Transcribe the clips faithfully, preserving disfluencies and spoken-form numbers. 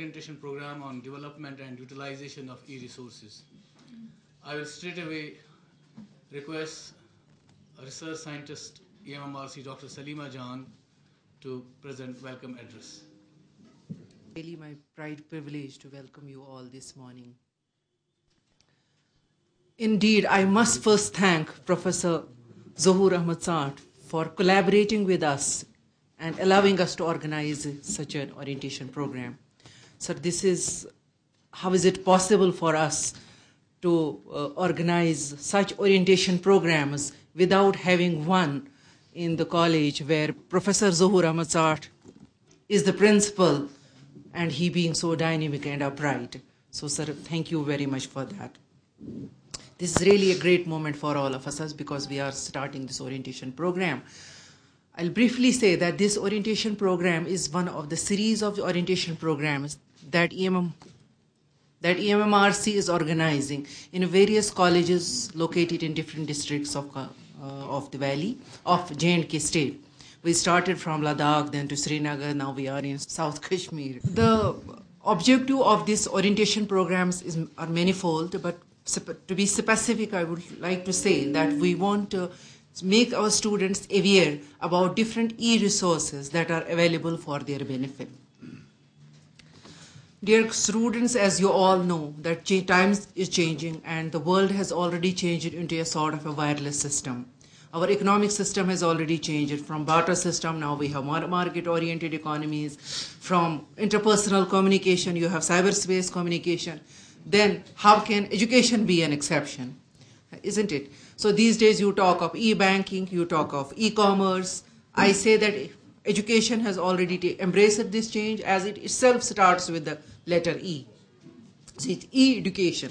orientation program on development and utilization of e-resources. I will straight away request research scientist E M M R C Doctor Salima Jan to present welcome address. Really my pride privilege to welcome you all this morning. Indeed, I must first thank Professor Zohur Ahmad Saad for collaborating with us and allowing us to organize such an orientation program. So this is, how is it possible for us to uh, organize such orientation programs without having one in the college where Professor Zohur Ahmad Saad is the principal and he being so dynamic and upright. So sir, thank you very much for that. This is really a great moment for all of us because we are starting this orientation program. I'll briefly say that this orientation program is one of the series of orientation programs that E M M, that E M M R C is organizing in various colleges located in different districts of, uh, of the valley of J and K state. We started from Ladakh, then to Srinagar, now we are in South Kashmir. The objective of this orientation programs is, are manifold, but to be specific, I would like to say that we want to make our students aware about different e-resources that are available for their benefit. Dear students, as you all know, that times is changing and the world has already changed into a sort of a wireless system. Our economic system has already changed from barter system, now we have market-oriented economies. From interpersonal communication, you have cyberspace communication. Then how can education be an exception? Isn't it? So these days you talk of e-banking, you talk of e-commerce. I say that education has already embraced this change as it itself starts with the letter E. So it's e-education.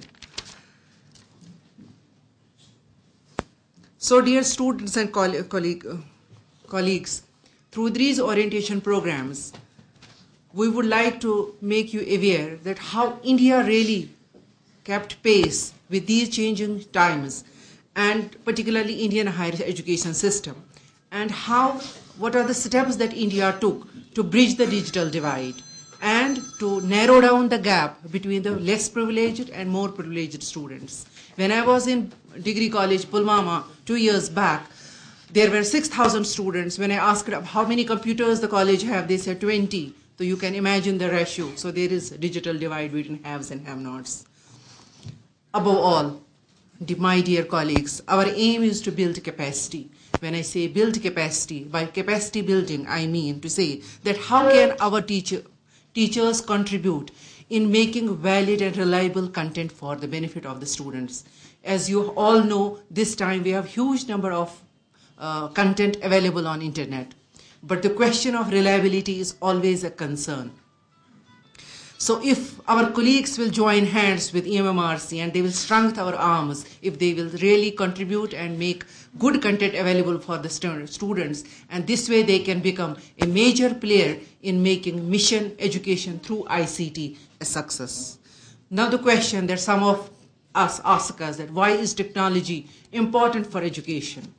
So dear students and coll colleague, uh, colleagues, through these orientation programs, we would like to make you aware that how India really kept pace with these changing times, and particularly Indian higher education system, and how, what are the steps that India took to bridge the digital divide and to narrow down the gap between the less privileged and more privileged students. When I was in Degree College, Pulwama, two years back, there were six thousand students. When I asked how many computers the college have, they said twenty. So you can imagine the ratio. So there is a digital divide between haves and have-nots. Above all, my dear colleagues, our aim is to build capacity. When I say build capacity, by capacity building, I mean to say that how can our teacher, teachers contribute in making valid and reliable content for the benefit of the students. As you all know, this time we have huge number of uh, content available on internet. But the question of reliability is always a concern. So if our colleagues will join hands with E M M R C and they will strengthen our arms, if they will really contribute and make good content available for the students, and this way they can become a major player in making mission education through I C T a success. Now the question that some of us ask us that why is technology important for education?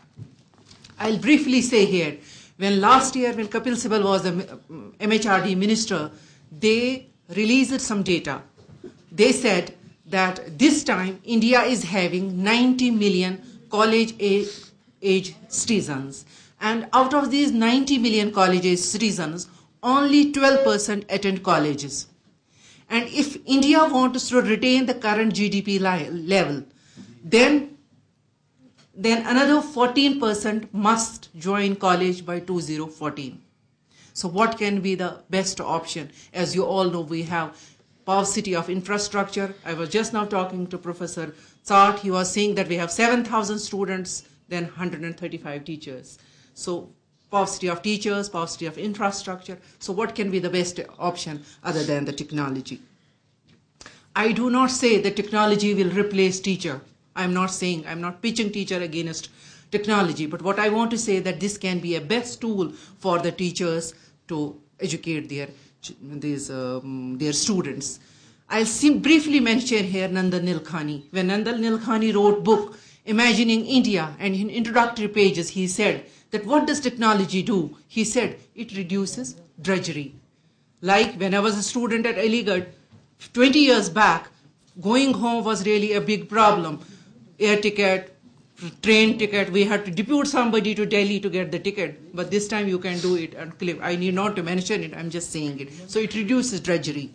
I'll briefly say here, when last year when Kapil Sibal was the M H R D minister, they released some data. They said that this time India is having ninety million college age, age citizens. And out of these ninety million college age citizens, only twelve percent attend colleges. And if India wants to retain the current G D P level, then, then another fourteen percent must join college by two thousand fourteen. So what can be the best option? As you all know, we have paucity of infrastructure. I was just now talking to Professor Saad. He was saying that we have seven thousand students, then one hundred thirty-five teachers. So paucity of teachers, paucity of infrastructure. So what can be the best option other than the technology? I do not say that technology will replace teacher. I'm not saying, I'm not pitching teacher against technology, but what I want to say that this can be a best tool for the teachers to educate their, these, um, their students. I'll sim briefly mention here Nandan Nilekani. When Nandan Nilekani wrote book, Imagining India, and in introductory pages he said that what does technology do? He said it reduces drudgery. Like when I was a student at Aligarh, twenty years back, going home was really a big problem. Air ticket, train ticket, we had to depute somebody to Delhi to get the ticket. But this time you can do it and clip. I need not to mention it, I'm just saying it. So it reduces drudgery.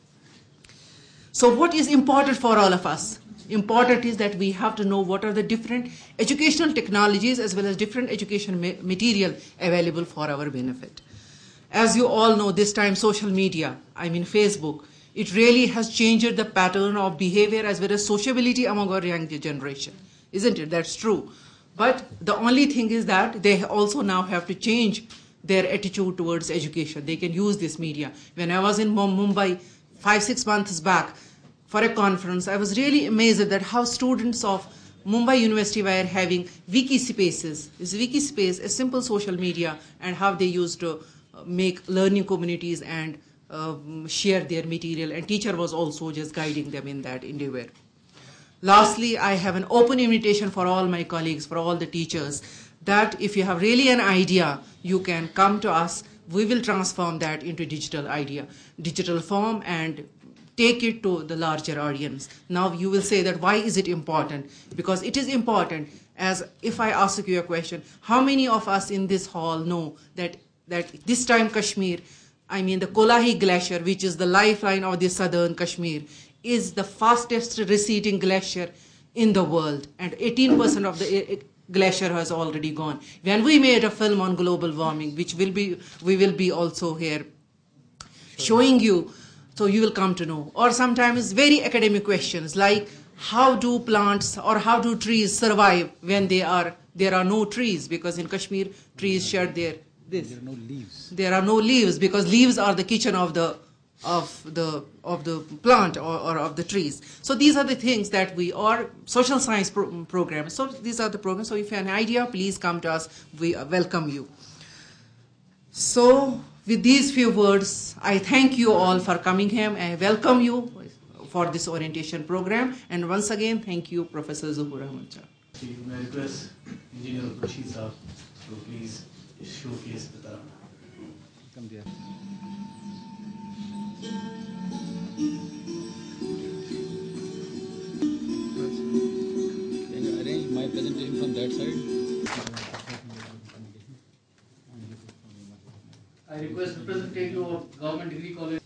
So what is important for all of us? Important is that we have to know what are the different educational technologies as well as different education ma material available for our benefit. As you all know, this time social media, I mean Facebook, it really has changed the pattern of behavior as well as sociability among our young generation. Isn't it? That's true. But the only thing is that they also now have to change their attitude towards education. They can use this media. When I was in Mumbai five, six months back for a conference, I was really amazed at how students of Mumbai University were having wiki spaces. Is wiki space a simple social media, and how they used to make learning communities and um, share their material, and teacher was also just guiding them in that endeavor. Lastly, I have an open invitation for all my colleagues, for all the teachers, that if you have really an idea, you can come to us. We will transform that into digital idea, digital form, and take it to the larger audience. Now you will say that why is it important? Because it is important, as if I ask you a question, how many of us in this hall know that, that this time Kashmir, I mean the Kolahi Glacier, which is the lifeline of the southern Kashmir, is the fastest receding glacier in the world, and eighteen percent of the glacier has already gone. When we made a film on global warming, which will be, we will be also here showing you, so you will come to know. Or sometimes very academic questions like, how do plants or how do trees survive when they are, there are no trees? Because in Kashmir, trees shed their, this. There are no leaves. There are no leaves, because leaves are the kitchen of the of the of the plant, or, or of the trees. So these are the things that we are social science pro programs. So these are the programs. So if you have an idea, please come to us. We welcome you. So with these few words, I thank you all for coming here. I welcome you for this orientation program. And once again, thank you, Professor Zuhur Ahmad Shah. May I request Engineer Khurshid Saab to please showcase the Tarana. Come there. Can you arrange my presentation from that side? I request representative of Government Degree College.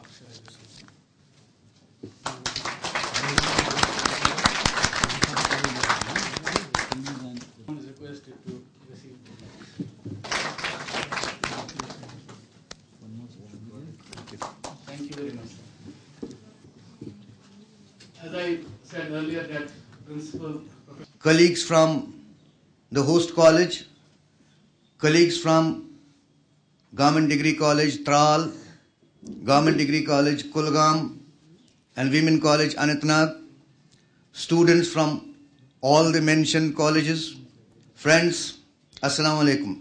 Is requested to receive. Thank you very much. As I said earlier, that principal. Colleagues from the host college, colleagues from Government Degree College Tral, Government Degree College Kulgam, and Women College Anantnag, students from all the mentioned colleges, friends, Assalamu alaikum.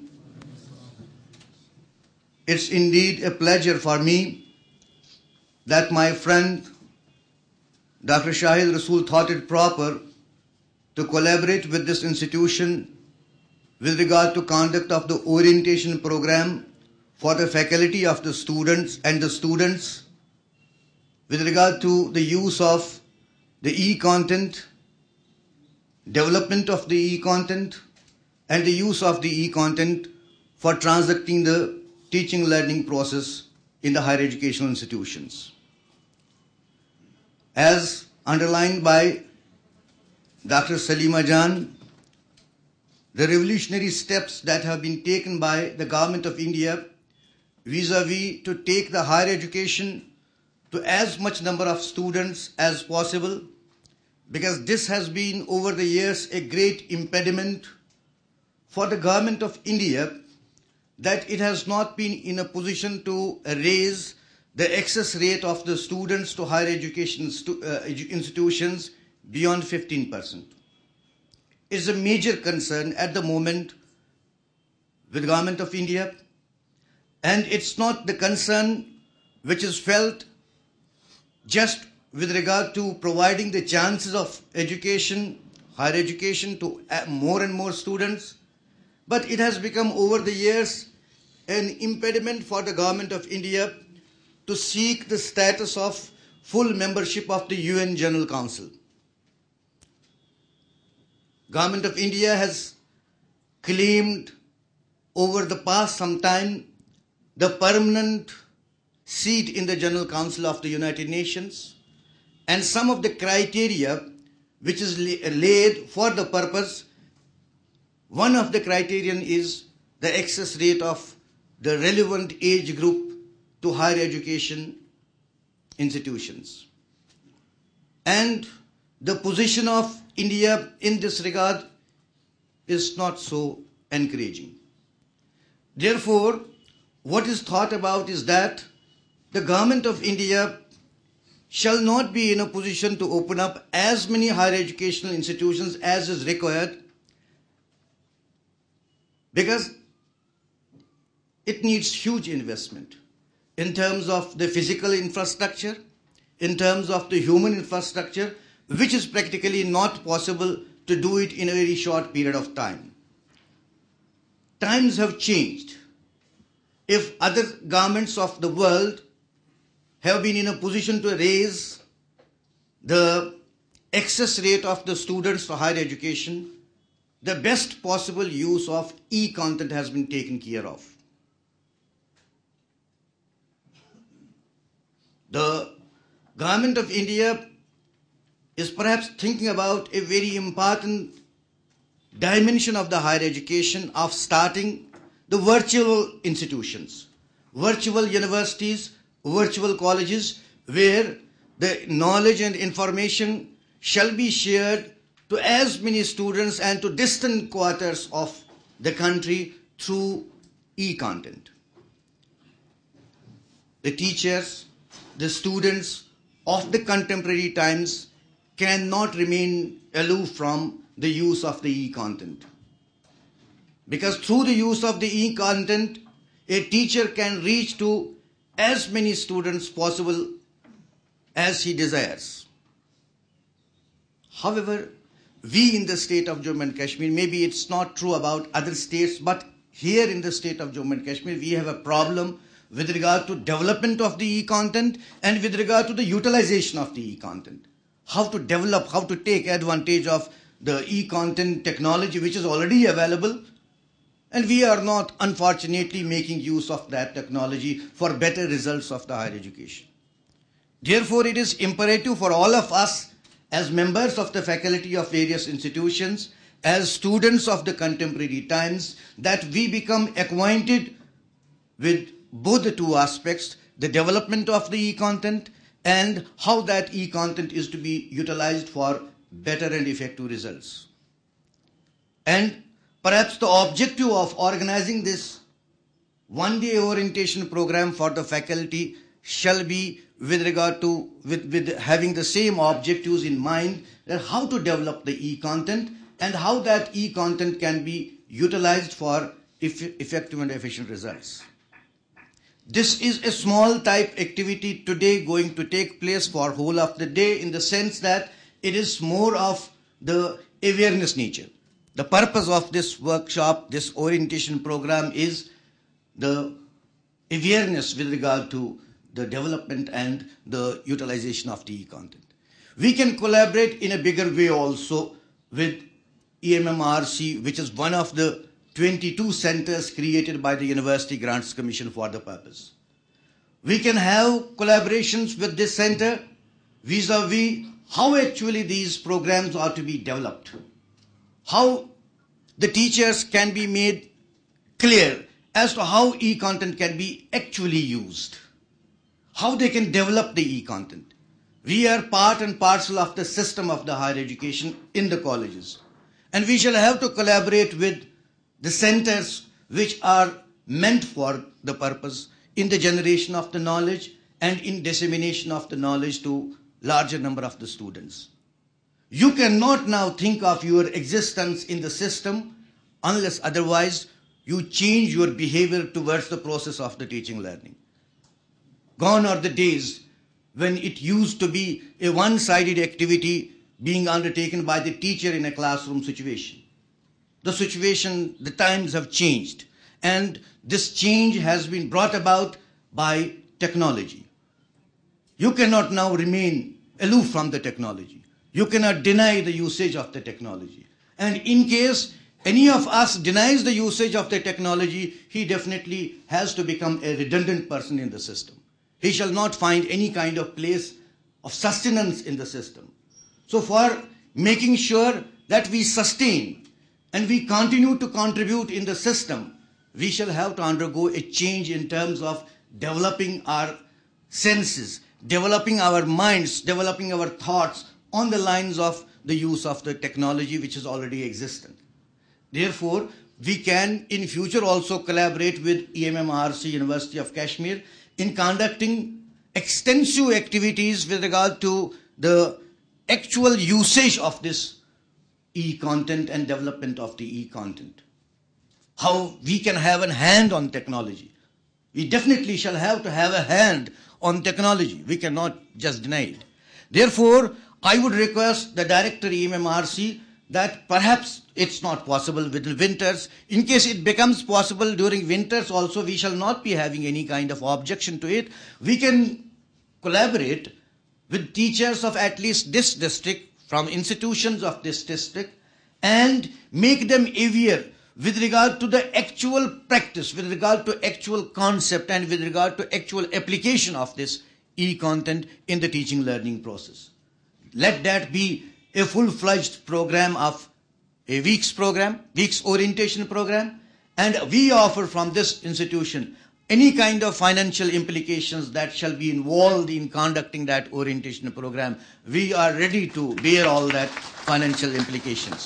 It's indeed a pleasure for me that my friend Doctor Shahid Rasool thought it proper to collaborate with this institution with regard to conduct of the orientation program for the faculty of the students and the students with regard to the use of the e-content, development of the e-content, and the use of the e-content for transacting the teaching learning process in the higher educational institutions. As underlined by Doctor Salima Jan, the revolutionary steps that have been taken by the Government of India vis-a-vis to take the higher education to as much number of students as possible, because this has been over the years a great impediment for the Government of India, that it has not been in a position to raise the access rate of the students to higher education uh, institutions beyond fifteen percent. It's a major concern at the moment with the Government of India, and it's not the concern which is felt just with regard to providing the chances of education, higher education to more and more students, but it has become over the years an impediment for the Government of India to seek the status of full membership of the U N General Council. Government of India has claimed over the past some time the permanent seat in the General Council of the United Nations, and some of the criteria which is laid for the purpose, one of the criterion is the access rate of the relevant age group to higher education institutions. And the position of India in this regard is not so encouraging. Therefore, what is thought about is that the government of India shall not be in a position to open up as many higher educational institutions as is required, because it needs huge investment in terms of the physical infrastructure, in terms of the human infrastructure, which is practically not possible to do it in a very short period of time. Times have changed. If other governments of the world have been in a position to raise the access rate of the students to higher education, the best possible use of e-content has been taken care of. The government of India is perhaps thinking about a very important dimension of the higher education of starting the virtual institutions, virtual universities, virtual colleges, where the knowledge and information shall be shared to as many students and to distant quarters of the country through e-content. The teachers, the students of the contemporary times cannot remain aloof from the use of the e-content. Because through the use of the e-content, a teacher can reach to as many students possible as he desires. However, we in the state of Jammu and Kashmir, maybe it's not true about other states, but here in the state of Jammu and Kashmir, we have a problem with regard to development of the e-content and with regard to the utilization of the e-content. How to develop, how to take advantage of the e-content technology which is already available, and we are not, unfortunately, making use of that technology for better results of the higher education. Therefore, it is imperative for all of us as members of the faculty of various institutions, as students of the contemporary times, that we become acquainted with both the two aspects, the development of the e-content and how that e-content is to be utilized for better and effective results. And perhaps the objective of organizing this one-day orientation program for the faculty shall be with regard to, with, with having the same objectives in mind, that how to develop the e-content and how that e-content can be utilized for eff effective and efficient results. This is a small type activity today going to take place for whole of the day, in the sense that it is more of the awareness nature. The purpose of this workshop, this orientation program, is the awareness with regard to the development and the utilization of the e-content. We can collaborate in a bigger way also with E M M R C, which is one of the twenty-two centers created by the University Grants Commission for the purpose. We can have collaborations with this center vis-a-vis how actually these programs are to be developed, how the teachers can be made clear as to how e-content can be actually used, how they can develop the e-content. We are part and parcel of the system of the higher education in the colleges, and we shall have to collaborate with the centers which are meant for the purpose in the generation of the knowledge and in dissemination of the knowledge to larger number of the students. You cannot now think of your existence in the system unless otherwise you change your behavior towards the process of the teaching learning. Gone are the days when it used to be a one-sided activity being undertaken by the teacher in a classroom situation. The situation, the times have changed, and this change has been brought about by technology. You cannot now remain aloof from the technology. You cannot deny the usage of the technology. And in case any of us denies the usage of the technology, he definitely has to become a redundant person in the system. He shall not find any kind of place of sustenance in the system. So for making sure that we sustain and we continue to contribute in the system, we shall have to undergo a change in terms of developing our senses, developing our minds, developing our thoughts on the lines of the use of the technology which is already existent. Therefore, we can in future also collaborate with E M M R C, University of Kashmir, in conducting extensive activities with regard to the actual usage of this e-content and development of the e-content. How we can have a hand on technology. We definitely shall have to have a hand on technology. We cannot just deny it. Therefore, I would request the Director E M M R C that perhaps it's not possible with the winters. In case it becomes possible during winters also, we shall not be having any kind of objection to it. We can collaborate with teachers of at least this district, from institutions of this district, and make them aware with regard to the actual practice, with regard to actual concept, and with regard to actual application of this e-content in the teaching learning process. Let that be a full-fledged program of a week's program, week's orientation program, and we offer from this institution any kind of financial implications that shall be involved in conducting that orientation program. We are ready to bear all that financial implications.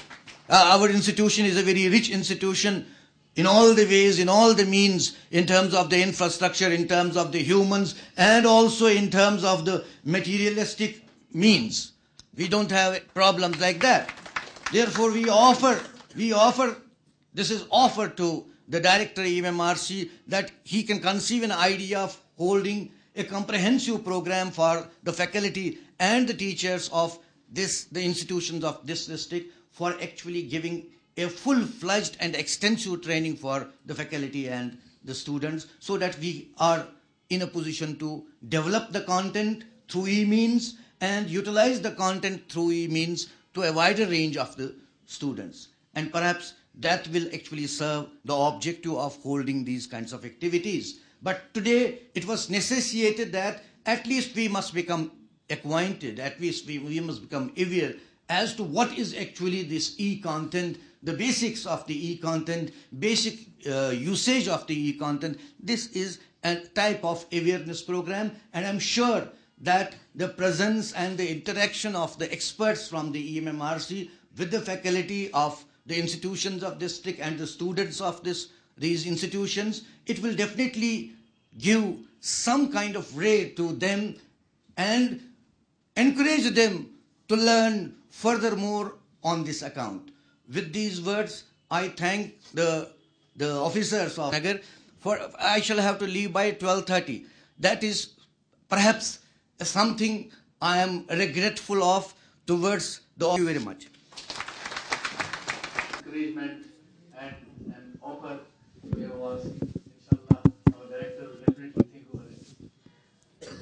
Uh, our institution is a very rich institution in all the ways, in all the means, in terms of the infrastructure, in terms of the humans, and also in terms of the materialistic means. We don't have problems like that. Therefore, we offer, we offer, this is offered to the Director E M M R C that he can conceive an idea of holding a comprehensive program for the faculty and the teachers of this, the institutions of this district, for actually giving a full-fledged and extensive training for the faculty and the students, so that we are in a position to develop the content through e-means and utilize the content through e-means to a wider range of the students. And perhaps that will actually serve the objective of holding these kinds of activities. But today it was necessitated that at least we must become acquainted, at least we, we must become aware as to what is actually this e-content, the basics of the e-content, basic uh, usage of the e-content. This is a type of awareness program, and I'm sure that the presence and the interaction of the experts from the E M M R C with the faculty of the institutions of district and the students of this, these institutions, it will definitely give some kind of ray to them and encourage them to learn furthermore on this account. With these words, I thank the, the officers of Nagar for, I shall have to leave by twelve thirty. That is perhaps something I am regretful of towards the. Thank you very much. Encouragement and an offer there was, inshallah, our director will definitely think over it.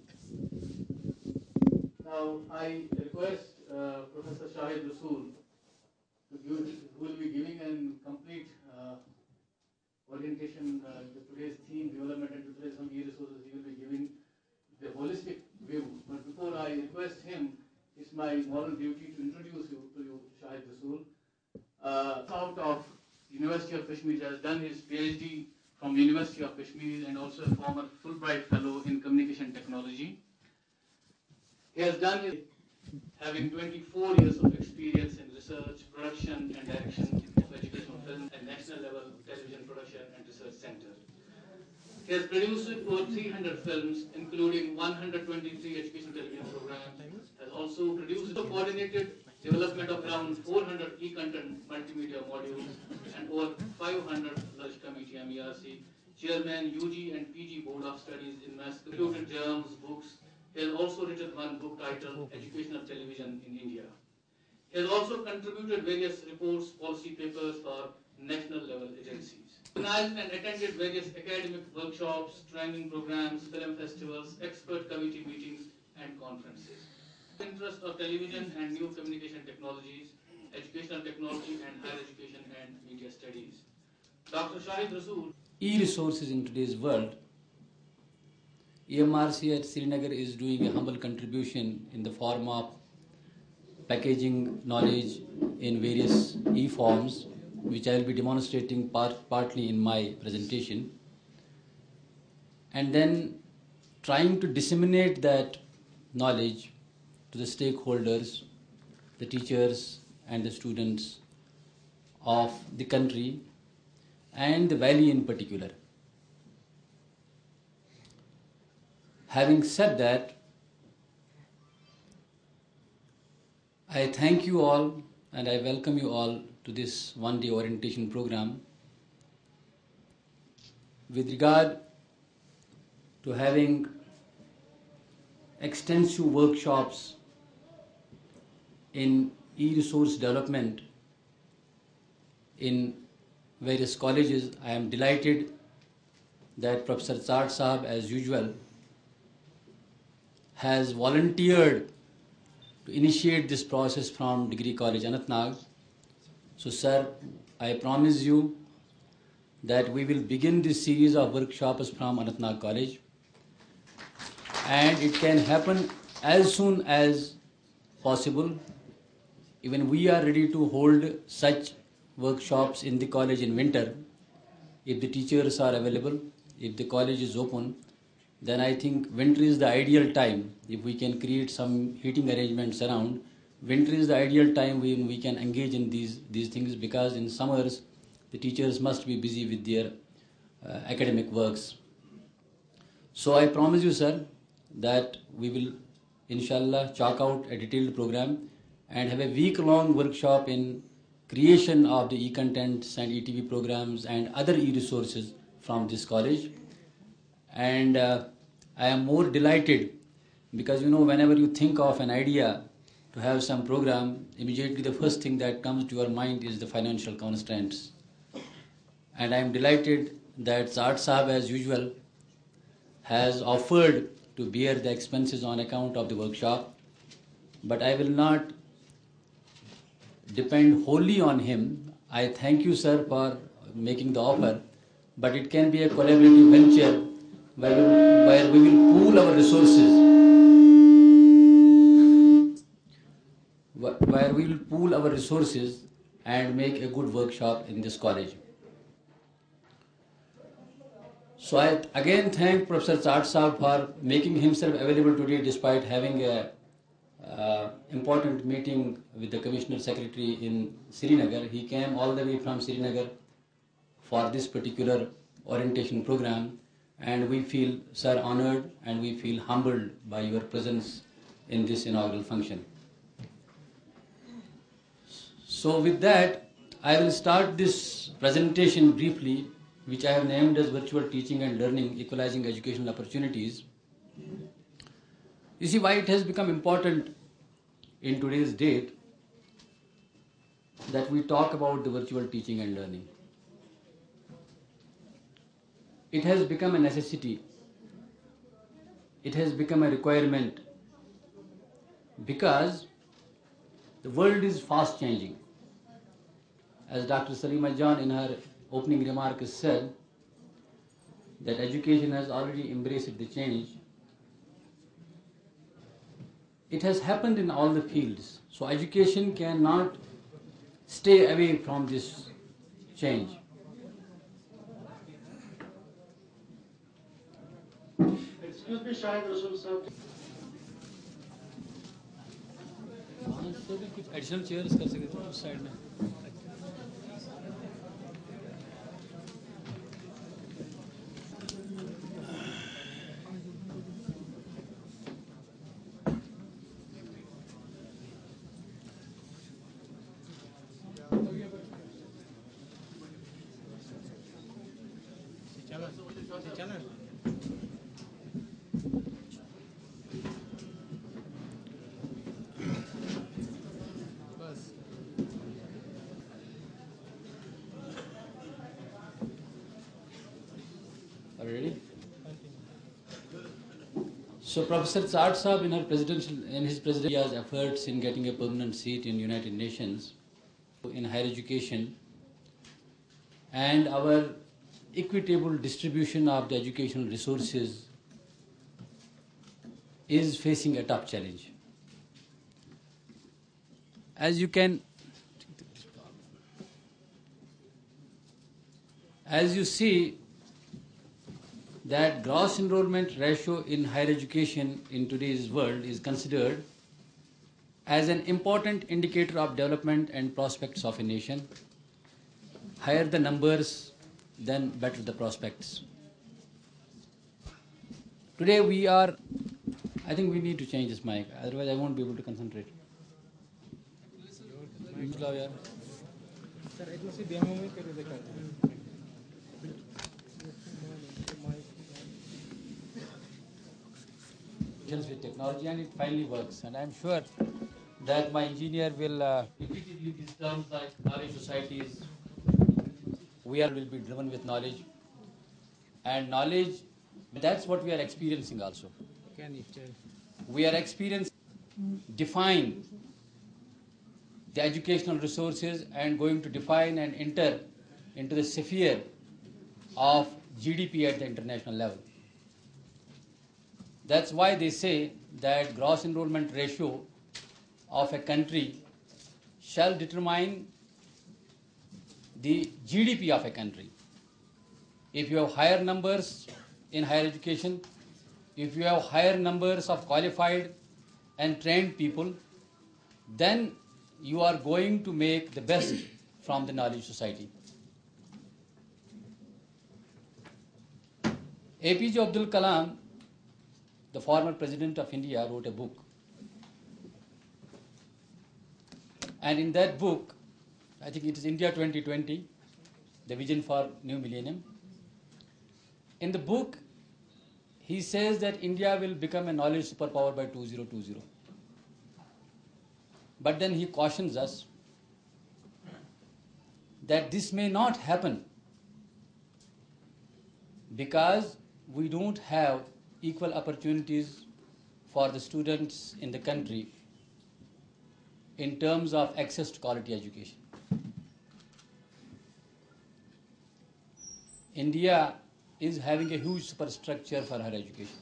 Now I request uh, Professor Shahid Rasool to give, who will be giving a complete uh, orientation uh, to today's theme, development and utilization of e-resources. He will be giving the holistic view. But before I request him, it's my moral duty to introduce you to you, Shahid Rasool. Uh, out of University of Kashmir, has done his PhD from University of Kashmir and also a former Fulbright Fellow in Communication Technology. He has done his, having twenty-four years of experience in research, production and direction of educational film at national level television production and research center. He has produced over three hundred films, including one hundred twenty-three educational television programs, has also produced the coordinated development of around four hundred e-content multimedia modules and over five hundred Large Committee M E R C, Chairman U G and P G Board of Studies in Mass Computer Germs, books. He has also written one book titled Educational Television in India. He has also contributed various reports, policy papers for national level agencies. Organized and attended various academic workshops, training programs, film festivals, expert committee meetings, and conferences. Interest of television and new communication technologies, educational technology and higher education and media studies. Doctor Shahid Rasool. E-resources in today's world, E M R C at Srinagar is doing a humble contribution in the form of packaging knowledge in various e-forms, which I will be demonstrating part, partly in my presentation, and then trying to disseminate that knowledge to the stakeholders, the teachers and the students of the country and the valley in particular. Having said that, I thank you all and I welcome you all to this one-day orientation program with regard to having extensive workshops in e-resource development in various colleges. I am delighted that Professor Chart Sahab, as usual, has volunteered to initiate this process from Degree College Anantnag. So sir, I promise you that we will begin this series of workshops from Anantnag College, and it can happen as soon as possible. Even we are ready to hold such workshops in the college in winter. If the teachers are available, if the college is open, then I think winter is the ideal time. If we can create some heating arrangements around, winter is the ideal time when we can engage in these, these things, because in summers the teachers must be busy with their uh, academic works. So I promise you, sir, that we will inshallah chalk out a detailed program and have a week-long workshop in creation of the e-contents and E T V programs and other e-resources from this college. And uh, I am more delighted because, you know, whenever you think of an idea to have some program, immediately the first thing that comes to your mind is the financial constraints. And I am delighted that Chart Sahab, as usual, has offered to bear the expenses on account of the workshop. But I will not depend wholly on him. I thank you, sir, for making the offer, but it can be a collaborative venture where we, where we will pool our resources, where we will pool our resources and make a good workshop in this college. So I again thank Professor Chart Sahab for making himself available today despite having a uh, important meeting with the Commissioner Secretary in Srinagar. He came all the way from Srinagar for this particular orientation program, and we feel, sir, honored and we feel humbled by your presence in this inaugural function. So with that, I will start this presentation briefly, which I have named as Virtual Teaching and Learning, Equalizing Educational Opportunities. You see why it has become important in today's date that we talk about the virtual teaching and learning. It has become a necessity. It has become a requirement because the world is fast changing. As Doctor Salima Jan in her opening remarks said, that education has already embraced the change. It has happened in all the fields. So education cannot stay away from this change. Excuse me, Shahid Rasool sir. कुछ additional chairs कर सकते थे उस side में. So Professor Saad Saab in her presidential in his presidential efforts in getting a permanent seat in United Nations in higher education and our equitable distribution of the educational resources is facing a tough challenge. As you can as you see that gross enrollment ratio in higher education in today's world is considered as an important indicator of development and prospects of a nation. Higher the numbers, then better the prospects. Today we are, I think we need to change this mic, otherwise I won't be able to concentrate. With technology, and it finally works, and I'm sure that my engineer will uh, repeatedly these terms like knowledge societies. We are will be driven with knowledge, and knowledge, that's what we are experiencing also. We are experiencing define the educational resources and going to define and enter into the sphere of G D P at the international level. That's why they say that gross enrollment ratio of a country shall determine the G D P of a country. If you have higher numbers in higher education, if you have higher numbers of qualified and trained people, then you are going to make the best from the knowledge society. A P J Abdul Kalam, the former President of India, wrote a book. And in that book, I think it is India twenty twenty, the vision for new millennium. In the book, he says that India will become a knowledge superpower by two thousand twenty. But then he cautions us that this may not happen because we don't have equal opportunities for the students in the country in terms of access to quality education. India is having a huge superstructure for higher education.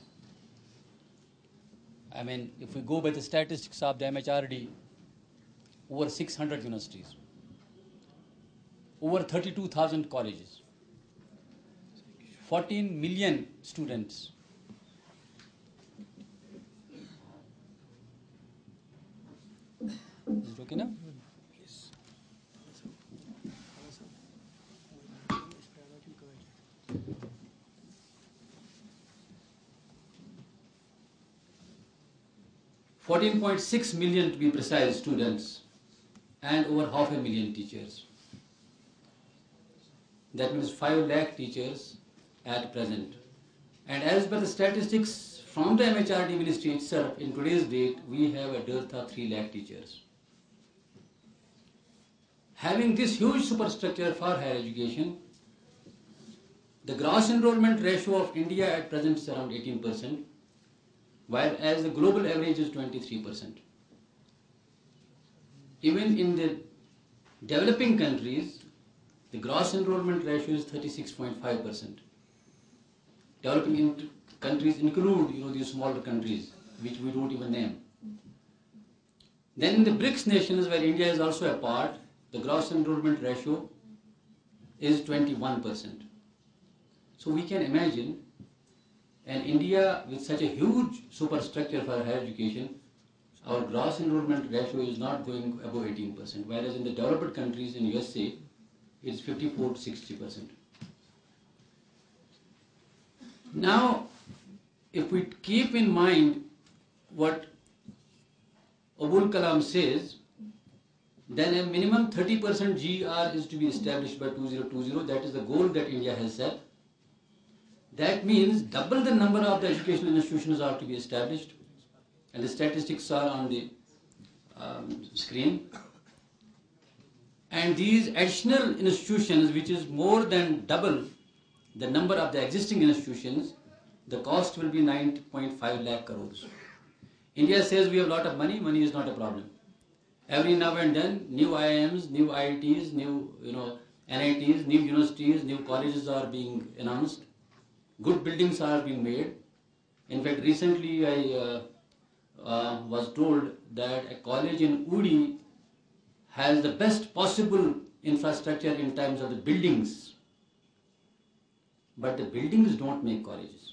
I mean, if we go by the statistics of the M H R D, over six hundred universities, over thirty-two thousand colleges, fourteen million students. Is it okay now? Please. fourteen point six million to be precise students and over half a million teachers. That means five lakh teachers at present. And as per the statistics from the M H R D ministry itself, in today's date, we have a dearth of three lakh teachers. Having this huge superstructure for higher education, the gross enrollment ratio of India at present is around eighteen percent, whereas the global average is twenty-three percent. Even in the developing countries, the gross enrollment ratio is thirty-six point five percent. Developing in countries include, you know, these smaller countries, which we don't even name. Then in the BRICS nations, where India is also a part, the gross enrollment ratio is twenty-one percent. So we can imagine an India with such a huge superstructure for higher education, our gross enrollment ratio is not going above eighteen percent, whereas in the developed countries in U S A, it's fifty-four to sixty percent. Now, if we keep in mind what Abul Kalam says, then a minimum thirty percent G R is to be established by two thousand twenty. That is the goal that India has set. That means double the number of the educational institutions are to be established. And the statistics are on the um, screen. And these additional institutions, which is more than double the number of the existing institutions, the cost will be nine point five lakh crores. India says we have a lot of money, money is not a problem. Every now and then, new I I Ms, new I I Ts, new you know N I Ts, new universities, new colleges are being announced. Good buildings are being made. In fact, recently I uh, uh, was told that a college in Udi has the best possible infrastructure in terms of the buildings. But the buildings don't make colleges.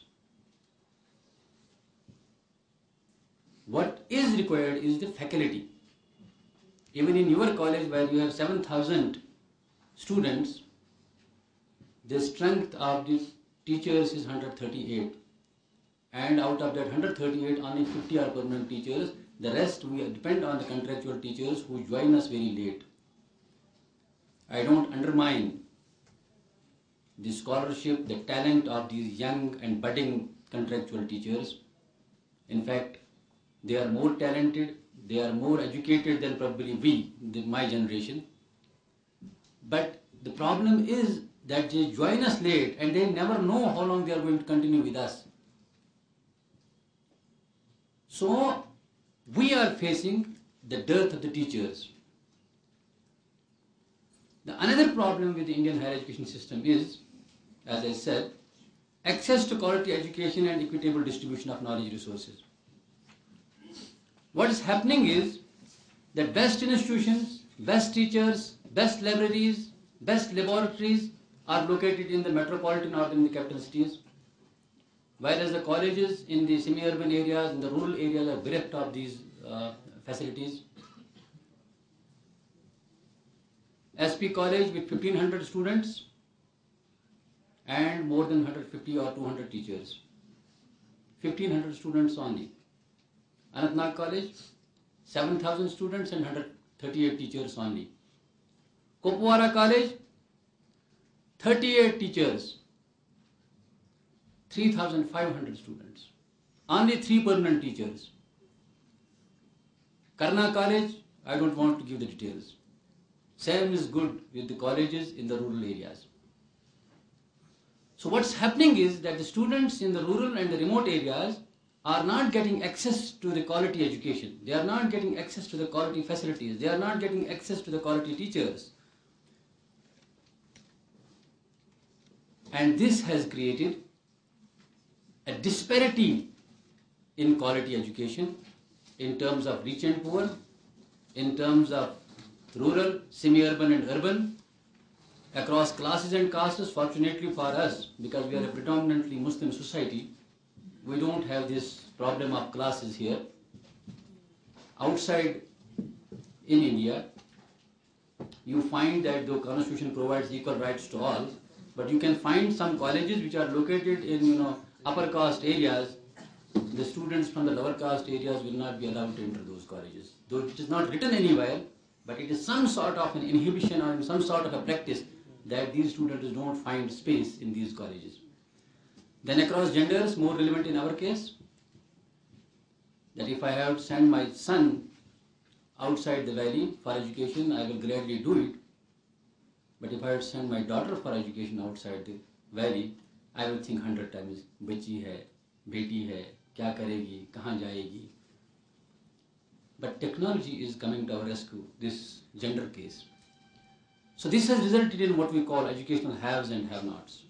What is required is the faculty. Even in your college where you have seven thousand students, the strength of the teachers is one hundred thirty-eight. And out of that one hundred thirty-eight, only fifty are permanent teachers. The rest we depend on the contractual teachers who join us very late. I don't undermine the scholarship, the talent of these young and budding contractual teachers. In fact, they are more talented, they are more educated than probably we, the, my generation. But the problem is that they join us late and they never know how long they are going to continue with us. So, we are facing the dearth of the teachers. The another problem with the Indian higher education system is, as I said, access to quality education and equitable distribution of knowledge resources. What is happening is that best institutions, best teachers, best libraries, best laboratories are located in the metropolitan or in the capital cities, whereas the colleges in the semi-urban areas, in the rural areas are bereft of these uh, facilities. S P College with fifteen hundred students and more than one hundred fifty or two hundred teachers. fifteen hundred students only. Anantnag College, seven thousand students and one hundred thirty-eight teachers only. Kupwara College, thirty-eight teachers, three thousand five hundred students. Only three permanent teachers. Karna College, I don't want to give the details. Same is good with the colleges in the rural areas. So what's happening is that the students in the rural and the remote areas are not getting access to the quality education. They are not getting access to the quality facilities. They are not getting access to the quality teachers. And this has created a disparity in quality education in terms of rich and poor, in terms of rural, semi-urban and urban, across classes and castes. Fortunately for us, because we are a predominantly Muslim society, we don't have this problem of classes here. Outside in India, you find that the constitution provides equal rights to all, but you can find some colleges which are located in you know upper caste areas. The students from the lower caste areas will not be allowed to enter those colleges. Though it is not written anywhere, but it is some sort of an inhibition or some sort of a practice that these students don't find space in these colleges. Then across genders, more relevant in our case, that if I have to send my son outside the valley for education, I will gladly do it. But if I have to send my daughter for education outside the valley, I will think hundred times, bachi hai, beti hai, kya karegi, kahan jayegi. But technology is coming to our rescue, this gender case. So this has resulted in what we call educational haves and have-nots.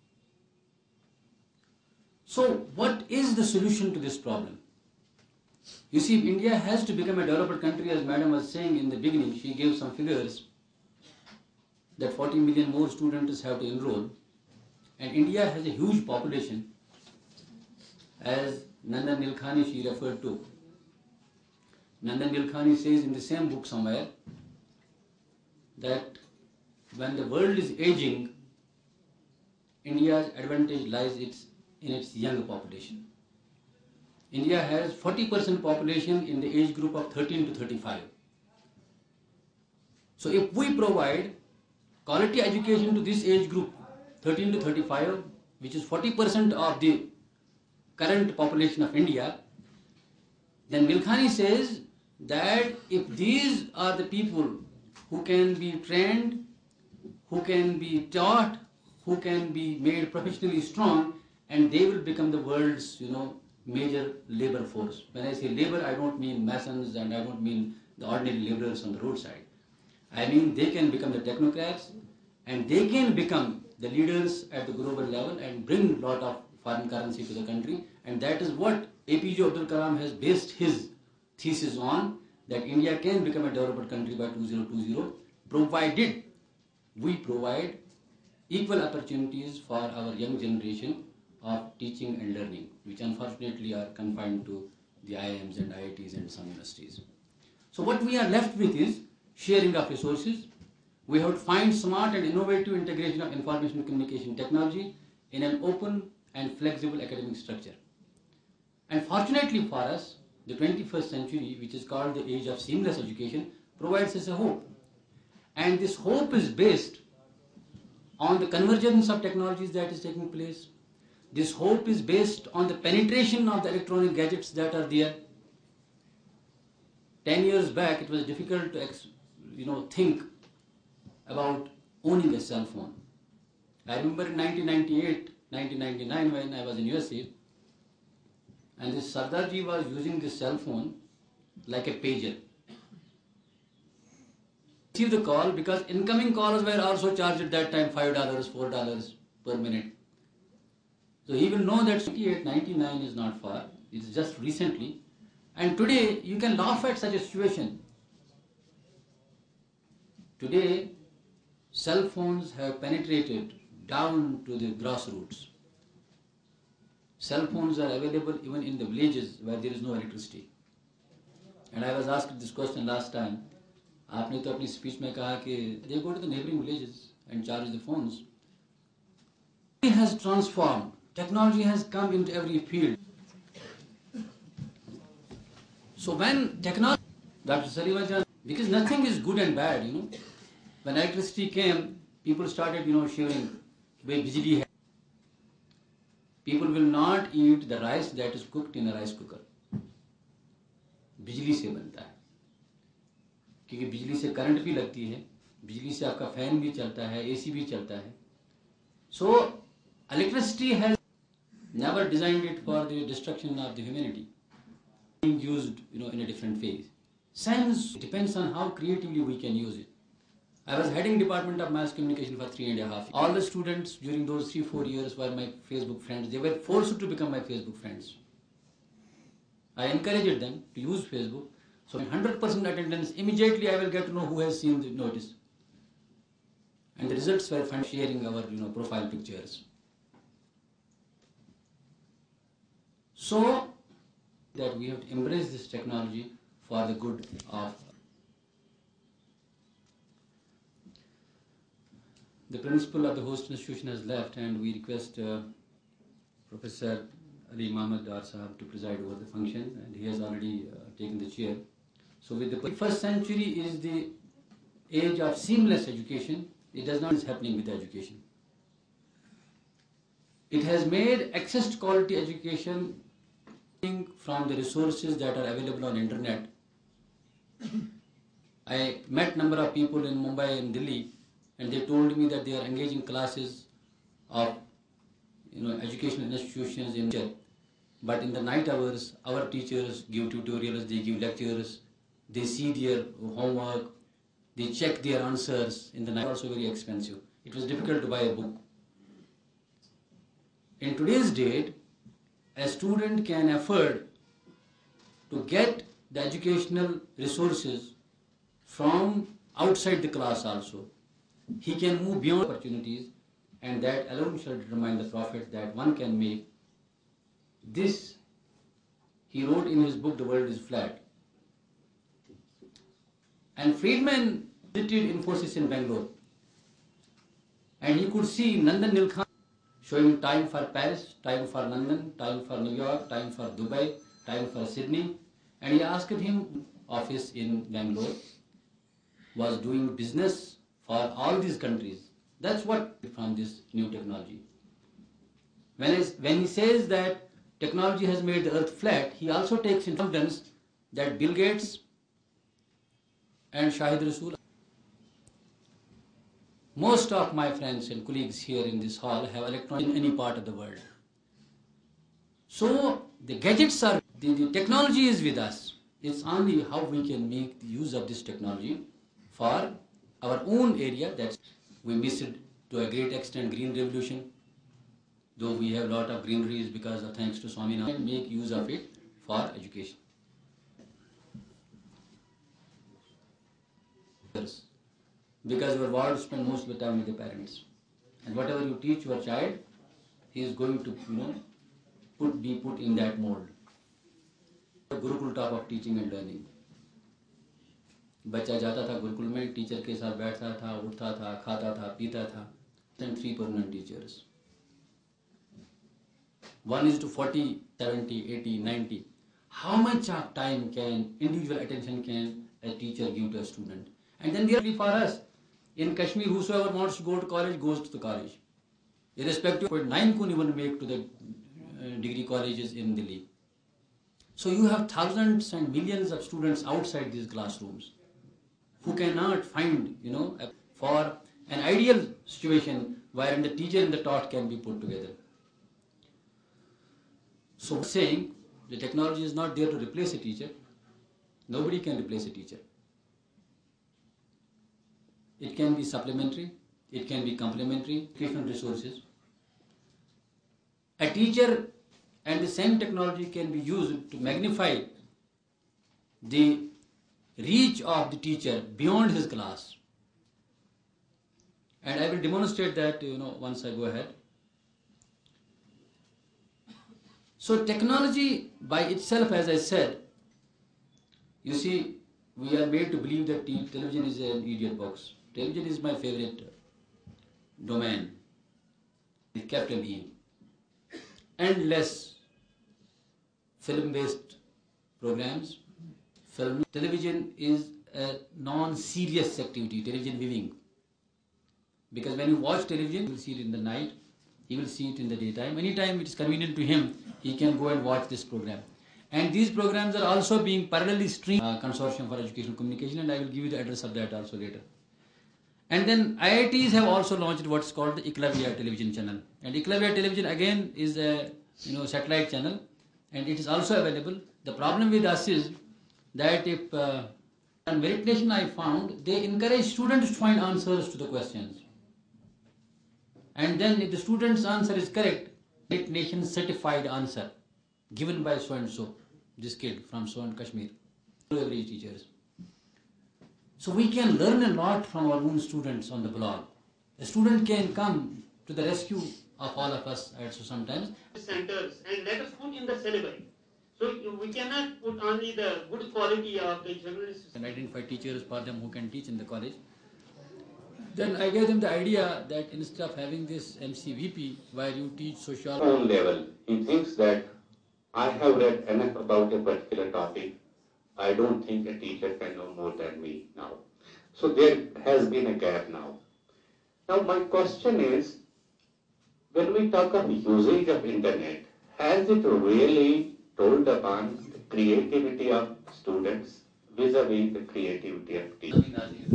So what is the solution to this problem? You see, India has to become a developed country, as Madam was saying in the beginning. She gave some figures that forty million more students have to enroll. And India has a huge population, as Nandan Nilekani she referred to. Nandan Nilekani says in the same book somewhere that when the world is aging, India's advantage lies its, in its young population. India has forty percent population in the age group of thirteen to thirty-five. So if we provide quality education to this age group, thirteen to thirty-five, which is forty percent of the current population of India, then Nilekani says that if these are the people who can be trained, who can be taught, who can be made professionally strong, and they will become the world's, you know, major labor force. When I say labor, I don't mean masons and I don't mean the ordinary laborers on the roadside. I mean they can become the technocrats and they can become the leaders at the global level and bring a lot of foreign currency to the country. And that is what A P J Abdul Kalam has based his thesis on, that India can become a developed country by two thousand twenty, provided we provide equal opportunities for our young generation of teaching and learning, which unfortunately are confined to the I I Ms and I I Ts and some universities. So what we are left with is sharing of resources. We have to find smart and innovative integration of information communication technology in an open and flexible academic structure. And fortunately for us, the twenty-first century, which is called the age of seamless education, provides us a hope. And this hope is based on the convergence of technologies that is taking place. This hope is based on the penetration of the electronic gadgets that are there. Ten years back, it was difficult to, you know, think about owning a cell phone. I remember in nineteen ninety-eight, nineteen ninety-nine, when I was in U S A, and this Sardarji was using this cell phone like a pager. Receive the call, because incoming calls were also charged at that time five dollars, four dollars per minute. So he will know that ninety-eight, ninety-nine is not far, it's just recently. And today you can laugh at such a situation. Today cell phones have penetrated down to the grassroots. Cell phones are available even in the villages where there is no electricity. And I was asked this question last time. आपने तो अपनी speech में कहा कि they go to the neighboring villages and charge the phones. It has transformed. Technology has come into every field. So when technology, Doctor Salima Jan, because nothing is good and bad, you know. When electricity came, people started, you know, shivering. People will not eat the rice that is cooked in a rice cooker. बिजली से बनता है, क्योंकि बिजली से current भी लगती है, बिजली से आपका फैन भी चलता है, एसी भी चलता है. So electricity has never designed it for the destruction of the humanity. Being used, you know, in a different phase. Science depends on how creatively we can use it. I was heading Department of Mass Communication for three and a half years. All the students during those three, four years were my Facebook friends. They were forced to become my Facebook friends. I encouraged them to use Facebook. So in one hundred percent attendance, immediately I will get to know who has seen the notice. And the results were from sharing our, you know, profile pictures. So that we have to embrace this technology for the good of. The principal of the host institution has left, and we request uh, Professor Ali Muhammad Dar Sahab to preside over the function, and he has already uh, taken the chair. So with the twenty-first century is the age of seamless education. It does not is happening with education. It has made access to quality education from the resources that are available on internet. I met number of people in Mumbai and Delhi, and they told me that they are engaging classes of, you know, educational institutions in nature. But in the night hours, our teachers give tutorials, they give lectures, they see their homework, they check their answers in the night. Also very expensive. It was difficult to buy a book. In today's date, a student can afford to get the educational resources from outside the class also. He can move beyond opportunities, and that alone shall determine the profit that one can make. This, he wrote in his book, The World is Flat. And Friedman visited Infosys in Bangalore, and he could see Nandan Nilekani showing time for Paris, time for London, time for New York, time for Dubai, time for Sydney. And he asked him, office in Bangalore was doing business for all these countries. That's what from this new technology. When, is, when he says that technology has made the earth flat, he also takes into confidence that Bill Gates and Shahid Rasool. Most of my friends and colleagues here in this hall have electronics in any part of the world. So the gadgets are, the, the technology is with us. It's only how we can make the use of this technology for our own area. That's we missed to a great extent green revolution. Though we have a lot of greeneries because of thanks to Swaminathan, make use of it for education. Because our ward spend most of the time with the parents, and whatever you teach your child, he is going to, you know, put be put in that mold. Gurukul type of teaching and learning. बच्चा जाता था गुरुकुल में, teacher के साथ बैठता था, उठता था, खाता था, पीता था. And three permanent teachers. One is to forty, seventy, eighty, ninety. How much of time can individual attention can a teacher give to a student? And then really for us in Kashmir, whosoever wants to go to college goes to the college, irrespective of nine couldn't even make to the uh, degree colleges in Delhi. So you have thousands and millions of students outside these classrooms who cannot find, you know, for an ideal situation wherein the teacher and the taught can be put together. So saying the technology is not there to replace a teacher. Nobody can replace a teacher. It can be supplementary, it can be complementary, educational resources. A teacher and the same technology can be used to magnify the reach of the teacher beyond his class. And I will demonstrate that, you know, once I go ahead. So technology by itself, as I said, you see, we are made to believe that television is an idiot box. Television is my favorite domain, with capital E. Endless film-based programs. Film. Television is a non-serious activity, television viewing. Because when you watch television, you will see it in the night, he will see it in the daytime. Anytime it is convenient to him, he can go and watch this program. And these programs are also being parallelly streamed uh, Consortium for Educational Communication, and I will give you the address of that also later. And then I I Ts have also launched what's called the Eklavya television channel. And Eklavya television again is a, you know, satellite channel, and it is also available. The problem with us is that if uh, on Merit Nation I found they encourage students to find answers to the questions. And then if the student's answer is correct, Merit Nation certified answer given by so and so, this kid from so and Kashmir, to every teachers. So we can learn a lot from our own students on the blog. A student can come to the rescue of all of us also sometimes. Centers and let us put in the syllabus. So we cannot put only the good quality of the journalists. And identify teachers for them who can teach in the college. Then I gave them the idea that instead of having this M C V P where you teach social own level, he thinks that I have read enough about a particular topic. I don't think a teacher can know more than me now. So there has been a gap now. Now my question is, when we talk of usage of internet, has it really told upon the creativity of students vis-a-vis the creativity of teachers?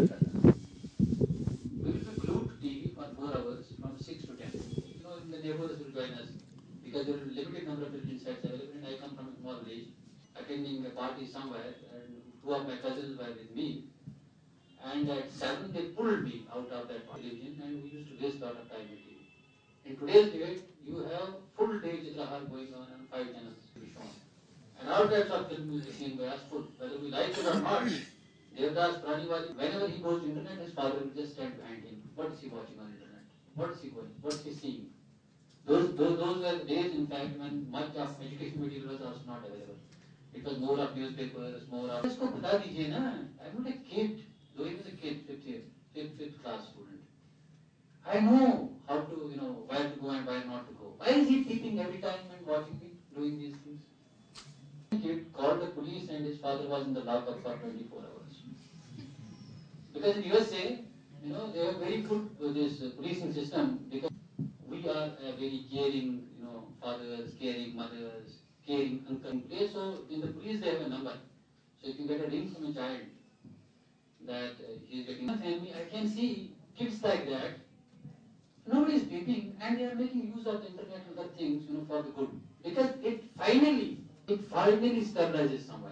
We will be glued to T V for four hours from six to ten. You know, the neighbors will join us because there are limited number of television sets available, and I come from a small village, attending a party somewhere, and two of my cousins were with me. And at seven, they pulled me out of that television, and we used to waste a lot of time with T V. In today's date, you have full day Chitrahar going on and five channels to be shown. And all types of film will be seen by us full, whether we like it or not. Devdas Pranivali, whenever he goes to internet, his father will just stand behind him. What is he watching on internet? What is he going? What is he seeing? Those, those, those were days, in fact, when much of education material was also not available. It was more of newspapers, more of... Isko bata dijiye na, I'm not a kid, though he was a kid, fifth year, fifth, fifth class student. I know how to, you know, where to go and where not to go. Why is he peeping every time and watching me doing these things? The kid called the police and his father was in the lockup for twenty-four hours. Because in U S A, you know, they have very good uh, this uh, policing system because we are a very caring, you know, fathers, caring mothers, caring uncle. So in the police they have a number. So if you get a ring from a child that uh, he is getting family, I can see kids like that Nobody is speaking, and they are making use of the internet and other things, you know, for the good. Because it finally, it finally stabilizes somewhere.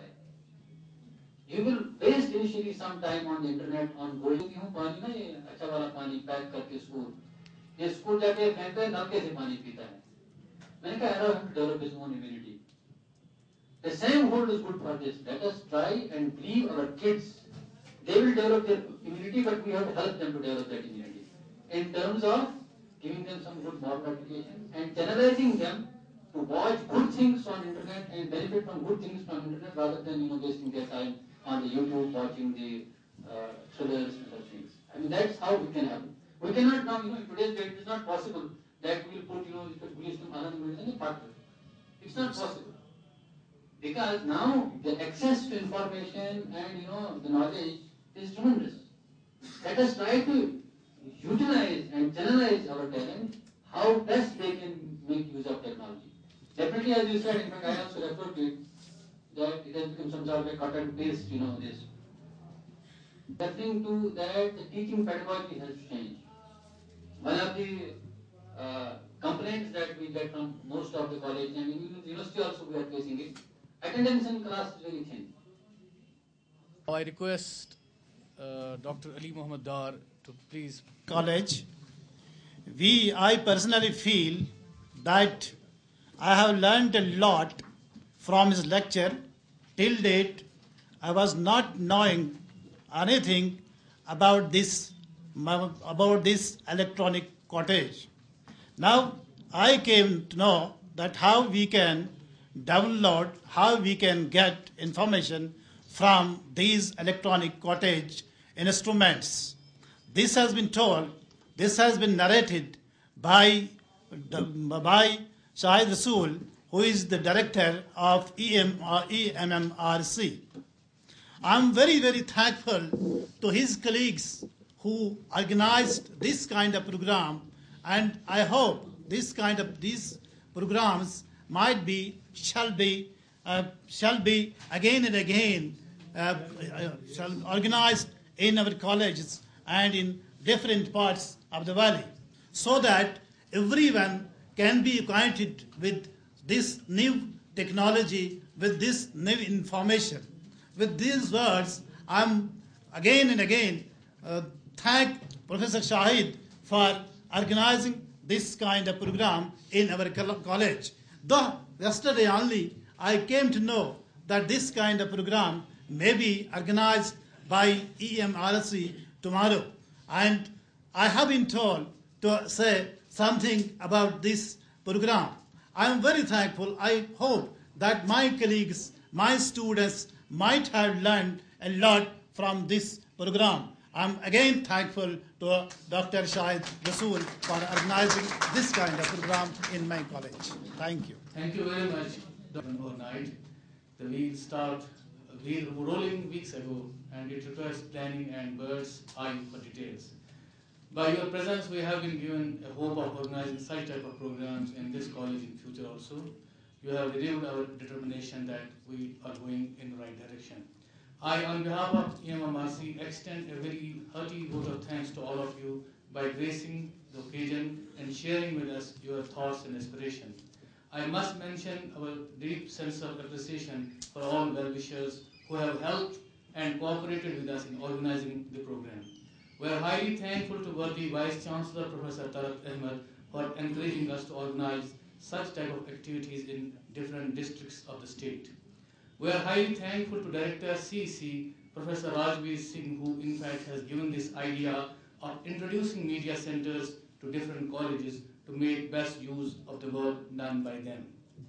You will waste initially some time on the internet on going. क्यों पानी ना ये अच्छा वाला पानी pack करके school, ये school जाके फेंकते हैं नलके से पानी पीता है. मैंने कहा allow him to develop his own immunity. The same hold is good for this. Let us try and believe our kids. They will develop their immunity, but we have to help them to develop that immunity in terms of giving them some good moral application and channelizing them to watch good things on internet and benefit from good things from internet rather than, you know, wasting their time on the YouTube watching the uh, thrillers and other things. I mean, that's how we can happen. We cannot now, you know, in today's day, it is not possible that we will put, you know, any partner. It's not possible. Because now the access to information and, you know, the knowledge is tremendous. Let us try to utilize and channelize our talent, how best they can make use of technology. Definitely, as you said, in fact, I also referred to it, that it has become some sort of a cut and paste, you know, this. Referring to that, the teaching pedagogy has changed. One of the uh, complaints that we get from most of the college and in university also we are facing it, attendance in class is very thin. I request uh, Doctor Ali Muhammad Dar to please. College, we, I personally feel that I have learned a lot from his lecture. Till date, I was not knowing anything about this, about this electronic cottage. Now, I came to know that how we can download, how we can get information from these electronic cottage instruments. This has been told, this has been narrated by, by Shahid Rasool, who is the director of E M M R C. I'm very, very thankful to his colleagues who organized this kind of program, and I hope this kind of these programs might be, shall be, uh, shall be again and again uh, uh, shall organized in our colleges and in different parts of the valley, so that everyone can be acquainted with this new technology, with this new information. With these words, I'm again and again uh, thank Professor Shahid for organizing this kind of program in our college. Though yesterday only I came to know that this kind of program may be organized by E M R C tomorrow. And I have been told to say something about this program. I am very thankful. I hope that my colleagues, my students might have learned a lot from this program. I am again thankful to Doctor Shahid Rasool for organizing this kind of program in my college. Thank you. Thank you very much, Doctor Overnight. The wheel start wheel rolling weeks ago, and it requires planning and bird's eye for details. By your presence, we have been given a hope of organizing such type of programs in this college in future also. You have renewed our determination that we are going in the right direction. I, on behalf of E M M R C, extend a very hearty vote of thanks to all of you by gracing the occasion and sharing with us your thoughts and aspirations. I must mention our deep sense of appreciation for all well-wishers who have helped and cooperated with us in organizing the program. We are highly thankful to worthy Vice Chancellor Professor Tarak Ahmed for encouraging us to organize such type of activities in different districts of the state. We are highly thankful to Director C E C, Professor Rajveer Singh, who in fact has given this idea of introducing media centers to different colleges to make best use of the work done by them.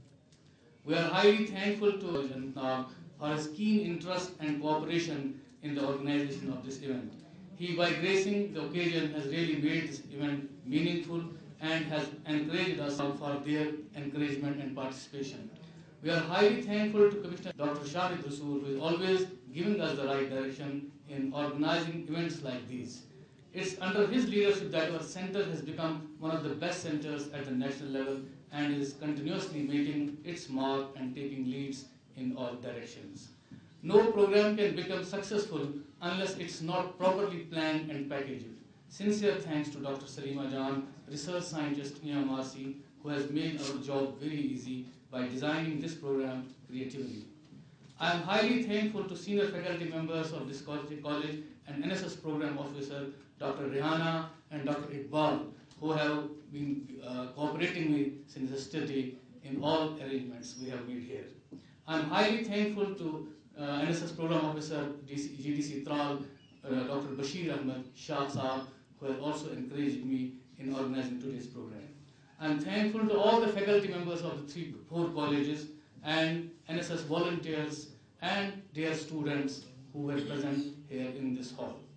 We are highly thankful to Anantnag for his keen interest and cooperation in the organization of this event. He, by gracing the occasion, has really made this event meaningful and has encouraged us for their encouragement and participation. We are highly thankful to Commissioner Doctor Shahid Rasool, who is always giving us the right direction in organizing events like these. It's under his leadership that our center has become one of the best centers at the national level and is continuously making its mark and taking leads in all directions. No program can become successful unless it's not properly planned and packaged. Sincere thanks to Doctor Salima Jan, research scientist E M R C, who has made our job very easy by designing this program creatively. I am highly thankful to senior faculty members of this college and N S S program officer, Doctor Rehana and Doctor Iqbal, who have been uh, cooperating with me since the study in all arrangements we have made here. I am highly thankful to uh, N S S program officer, G D C Tral, uh, Doctor Bashir Ahmed Shah Saab, who has also encouraged me in organizing today's program. I am thankful to all the faculty members of the three, four colleges and N S S volunteers and dear students who were present here in this hall.